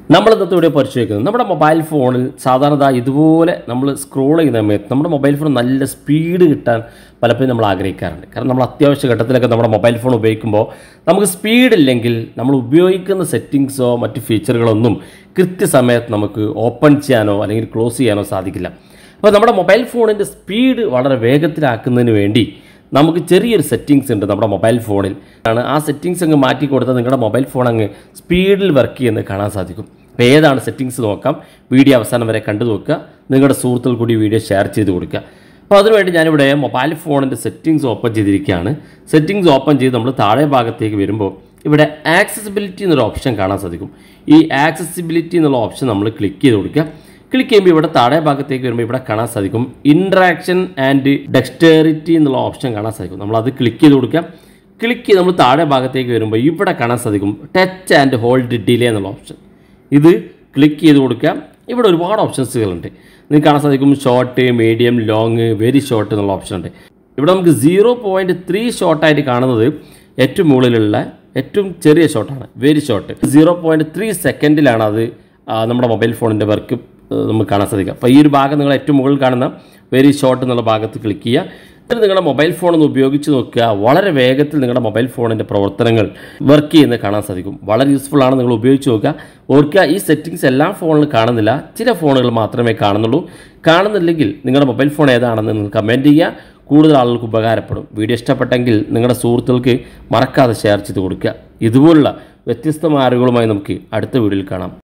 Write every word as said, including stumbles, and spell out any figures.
നമ്മൾ ഇന്നത്തെ വീഡിയോ പരിശോധിക്കുന്നത് നമ്മുടെ മൊബൈൽ ഫോണിൽ സാധാരണ ഇതുപോലെ നമ്മൾ സ്ക്രോൾ ചെയ്യുന്ന സമയത്ത് നമ്മുടെ മൊബൈൽ ഫോൺ നല്ല സ്പീഡ് കിട്ടാൻ പലപ്പോഴും നമ്മൾ ആഗ്രഹിക്കാറുണ്ട്. കാരണം നമ്മൾ അത്യാവശ്യ ഘട്ടത്തിലൊക്കെ നമ്മുടെ മൊബൈൽ ഫോൺ ഉപയോഗിക്കുമ്പോൾ നമുക്ക് സ്പീഡില്ലെങ്കിൽ നമ്മൾ ഉപയോഗിക്കുന്ന സെറ്റിങ്സോ മറ്റ് ഫീച്ചറുകളൊന്നും കൃത്യസമയത്ത് നമുക്ക് ഓപ്പൺ ചെയ്യാനോ അല്ലെങ്കിൽ ക്ലോസ് ചെയ്യാനോ സാധിക്കില്ല. അപ്പോൾ നമ്മുടെ മൊബൈൽ ഫോണിൻ്റെ സ്പീഡ് വളരെ വേഗത്തിലാക്കുന്നതിന് വേണ്ടി നമുക്ക് ചെറിയൊരു സെറ്റിങ്സ് ഉണ്ട് നമ്മുടെ മൊബൈൽ ഫോണിൽ. ആണ് ആ സെറ്റിങ്സ് അങ്ങ് മാറ്റി കൊടുത്താൽ നിങ്ങളുടെ മൊബൈൽ ഫോൺ അങ്ങ് സ്പീഡിൽ വർക്ക് ചെയ്യുന്നത് കാണാൻ സാധിക്കും. അപ്പോൾ ഏതാണ് സെറ്റിങ്സ് നോക്കാം. വീഡിയോ അവസാനം വരെ കണ്ടു നോക്കുക. നിങ്ങളുടെ സുഹൃത്തുക്കൾ കൂടി വീഡിയോ ഷെയർ ചെയ്ത് കൊടുക്കുക. അപ്പോൾ അതിനുവേണ്ടി ഞാനിവിടെ മൊബൈൽ ഫോണിൻ്റെ സെറ്റിങ്സ് ഓപ്പൺ ചെയ്തിരിക്കുകയാണ്. സെറ്റിങ്സ് ഓപ്പൺ ചെയ്ത് നമ്മൾ താഴെ ഭാഗത്തേക്ക് വരുമ്പോൾ ഇവിടെ ആക്സസിബിലിറ്റി എന്നൊരു ഓപ്ഷൻ കാണാൻ സാധിക്കും. ഈ ആക്സസിബിലിറ്റി എന്നുള്ള ഓപ്ഷൻ നമ്മൾ ക്ലിക്ക് ചെയ്ത് കൊടുക്കുക. ക്ലിക്ക് ചെയ്യുമ്പോൾ ഇവിടെ താഴെ ഭാഗത്തേക്ക് വരുമ്പോൾ ഇവിടെ കാണാൻ സാധിക്കും ഇൻട്രാക്ഷൻ ആൻഡ് ഡെക്സ്റ്ററിറ്റി എന്നുള്ള ഓപ്ഷൻ കാണാൻ സാധിക്കും. നമ്മളത് ക്ലിക്ക് ചെയ്ത് കൊടുക്കുക. ക്ലിക്ക് ചെയ്ത് നമ്മൾ താഴെ ഭാഗത്തേക്ക് വരുമ്പോൾ ഇവിടെ കാണാൻ സാധിക്കും ടച്ച് ആൻഡ് ഹോൾഡ് ഡിലേ എന്നുള്ള ഓപ്ഷൻ. ഇത് ക്ലിക്ക് ചെയ്ത് കൊടുക്കുക. ഇവിടെ ഒരുപാട് ഓപ്ഷൻസുകളുണ്ട്. നിങ്ങൾക്ക് കാണാൻ സാധിക്കും short, medium, long, very short എന്നുള്ള ഓപ്ഷൻ ഉണ്ട്. ഇവിടെ നമുക്ക് സീറോ പോയിൻറ്റ് ത്രീ ഷോർട്ടായിട്ട് കാണുന്നത് ഏറ്റവും മുകളിലുള്ള ഏറ്റവും ചെറിയ ഷോട്ടാണ്, very short. Zero point three സെക്കൻഡിലാണ് അത് നമ്മുടെ മൊബൈൽ ഫോണിൻ്റെ വർക്ക് നമുക്ക് കാണാൻ സാധിക്കുക. അപ്പോൾ ഈ ഒരു ഭാഗം നിങ്ങൾ ഏറ്റവും മുകളിൽ കാണുന്ന വെരി ഷോർട്ട് എന്നുള്ള ഭാഗത്ത് ക്ലിക്ക് ചെയ്യുക. എന്നിട്ട് നിങ്ങളുടെ മൊബൈൽ ഫോൺ ഒന്ന് ഉപയോഗിച്ച് നോക്കുക. വളരെ വേഗത്തിൽ നിങ്ങളുടെ മൊബൈൽ ഫോണിൻ്റെ പ്രവർത്തനങ്ങൾ വർക്ക് ചെയ്യുന്നത് കാണാൻ സാധിക്കും. വളരെ യൂസ്ഫുൾ ആണ്, നിങ്ങൾ ഉപയോഗിച്ച് നോക്കുക. ഓർക്കുക, ഈ സെറ്റിങ്സ് എല്ലാ ഫോണിലും കാണുന്നില്ല, ചില ഫോണുകൾ മാത്രമേ കാണുന്നുള്ളൂ. കാണുന്നില്ലെങ്കിൽ നിങ്ങളുടെ മൊബൈൽ ഫോൺ ഏതാണെന്ന് നിങ്ങൾ കമൻറ്റ് ചെയ്യുക. കൂടുതൽ ആളുകൾക്ക് ഉപകാരപ്പെടും. വീഡിയോ ഇഷ്ടപ്പെട്ടെങ്കിൽ നിങ്ങളുടെ സുഹൃത്തുക്കൾക്ക് മറക്കാതെ ഷെയർ ചെയ്ത് കൊടുക്കുക. ഇതുപോലുള്ള വ്യത്യസ്തമായ അറിവുകളുമായി നമുക്ക് അടുത്ത വീഡിയോയിൽ കാണാം.